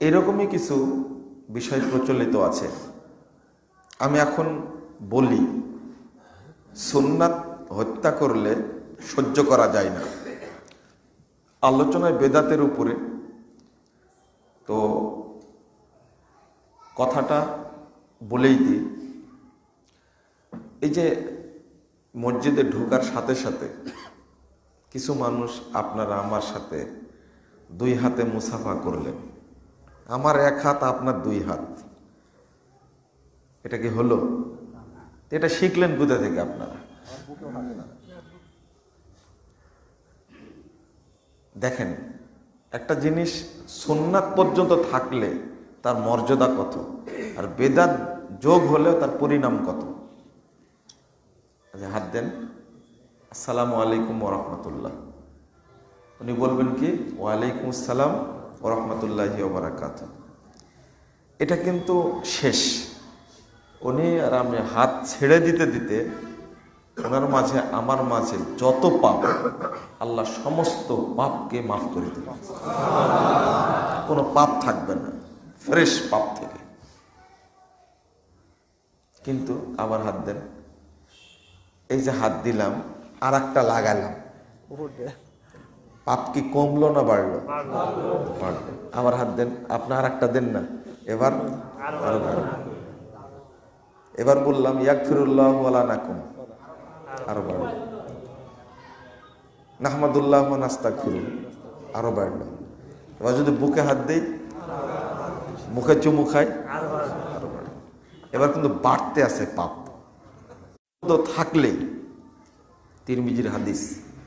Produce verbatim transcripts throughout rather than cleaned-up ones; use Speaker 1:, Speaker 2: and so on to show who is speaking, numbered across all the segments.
Speaker 1: এরকমই কিছু বিষয় প্রচলিত আছে। আমি এখন বলি, সুন্নাত হত্যা করলে সহ্য করা যায় না। আলোচনায় বেদাতের উপরে, তো কথাটা বলেই দিই। এই যে মসজিদে ঢোকার সাথে সাথে কিছু মানুষ আপনারা আমার সাথে দুই হাতে মুসাফা করলেন, আমার এক হাত আপনার দুই হাত, এটা কি হলো? এটা শিখলেন কোথা থেকে আপনারা? দেখেন, একটা জিনিস সুন্নাত পর্যন্ত থাকলে তার মর্যাদা কত, আর বেদাত যোগ হলেও তার পরিণাম কত। আচ্ছা, হাত দেন। আসসালামু আলাইকুম ওয়া রাহমাতুল্লাহ। উনি বলবেন কি? ওয়ালাইকুম আসসালাম ওয়া রাহমাতুল্লাহি ওয়া বারাকাতুহু। এটা কিন্তু শেষ। উনি আর আমি হাত ছেড়ে দিতে দিতে ওনার মাঝে আমার মাঝে যত পাপ, আল্লাহ সমস্ত পাপকে মাফ করে দেবে, কোনো পাপ থাকবে না, ফ্রেশ পাপ থেকে। কিন্তু আবার হাত দেন। এই যে হাত দিলাম, আর একটা লাগালাম, পাপ কি কমলো না বাড়লো? বাড়লো। আবার হাত দেন, আপনার আর একটা দেন না, এবার আরো বাড়লো। এবার বললাম ইয়াগফিরুল্লাহু ওয়া লানাকুম, আরো বাড়লো। নাহমাদুল্লাহ ওয়া নাস্তাগফিরু, আরো বাড়লো। এবার যদি বুকে হাত দেই, মুখে চুমু খাই, আরো বাড়লো। এবার কিন্তু বাড়তে আছে পাপ তো থাকলে। তিরমিজির হাদিস,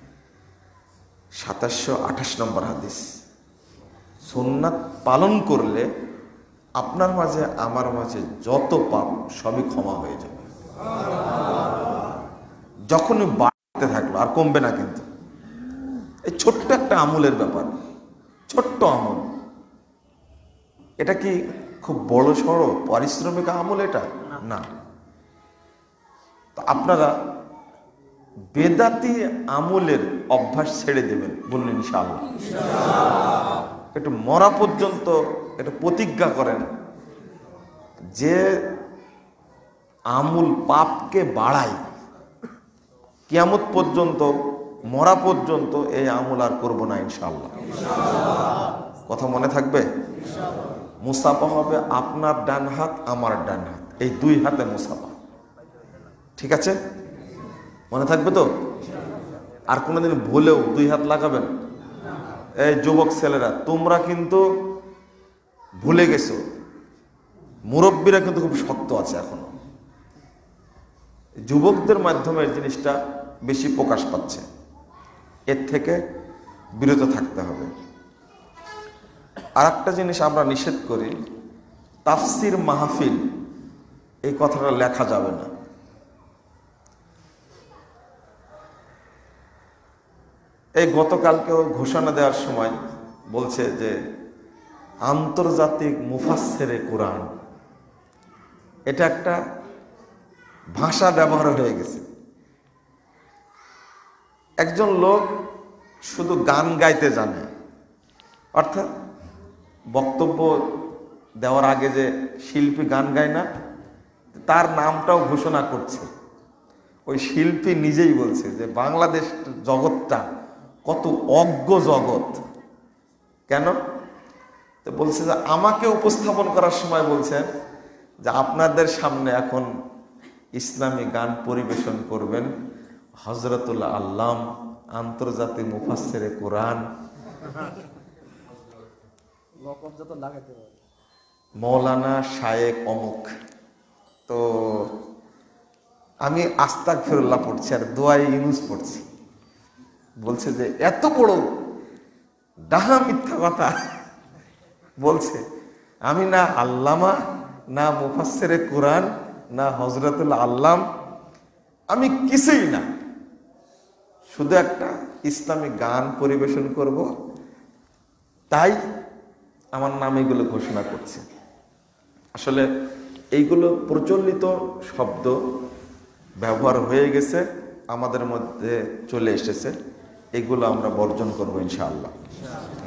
Speaker 1: সাতাশশো আঠাশ নম্বর হাদিস, সুন্নাত পালন করলে আপনার মাঝে আমার মাঝে যত পাপ সবই ক্ষমা হয়ে যাবে। যখনই বাড়তে থাকলো, আর কমবে না। কিন্তু এই ছোট্ট একটা আমলের ব্যাপার, ছোট্ট আমল। এটা কি খুব বড় সড় পারিশ্রমিক আমল? এটা না। তো আপনারা বেদাতি আমলের অভ্যাস ছেড়ে দেবেন, বললেন ইনশাআল্লাহ। একটু মরা পর্যন্ত একটু প্রতিজ্ঞা করেন যে আমল পাপকে বাড়ায়, কিয়ামত পর্যন্ত, মরা পর্যন্ত এই আমল আর করবো না ইনশাআল্লাহ। কথা মনে থাকবে? মুসাফা হবে আপনার ডান হাত আমার ডান হাত, এই দুই হাতে মুসাফা। ঠিক আছে? মনে থাকবে তো? আর কোনোদিন ভুলেও দুই হাত লাগাবেন? এই যুবক ছেলেরা, তোমরা কিন্তু ভুলে গেছো, মুরব্বীরা কিন্তু খুব শক্ত আছে এখনো। যুবকদের মাধ্যমে এই জিনিসটা বেশি প্রকাশ পাচ্ছে, এর থেকে বিরত থাকতে হবে। আর একটা জিনিস আমরা নিষেধ করি, তাফসির মাহফিল, এই কথাটা লেখা যাবে না। এই গতকালকেও ঘোষণা দেওয়ার সময় বলছে যে আন্তর্জাতিক মুফাসসিরে কোরআন, এটা একটা ভাষা ব্যবহার হয়ে গেছে। একজন লোক শুধু গান গাইতে জানে, অর্থাৎ বক্তব্য দেওয়ার আগে যে শিল্পী গান গায় না, তার নামটাও ঘোষণা করছে। ওই শিল্পী নিজেই বলছে যে বাংলাদেশ জগৎটা কত অজ্ঞ জগৎ। কেন? তো বলছে যে আমাকে উপস্থাপন করার সময় বলছেন যে আপনাদের সামনে এখন ইসলামী গান পরিবেশন করবেন হযরতুল আল্লাম, আন্তর্জাতিক মুফাসসিরে কোরআন, মৌলানা শায়েখ অমুক। তো আমি আস্তাগফিরুল্লাহ পড়ছি আর দোয়ায়ে ইউনুস পড়ছি। বলছে যে এত বড় ডাহা মিথ্যা কথা বলছে, আমি না আল্লামা, না মুফাসসিরে কোরআন, না হযরতুল আল্লাম, আমি কিছুই না, শুধু একটা ইসলামিক গান পরিবেশন করব, তাই আমার নাম এগুলো ঘোষণা করছে। আসলে এইগুলো প্রচলিত শব্দ ব্যবহার হয়ে গেছে, আমাদের মধ্যে চলে এসেছে, এগুলো আমরা বর্জন করবো ইনশাআল্লাহ।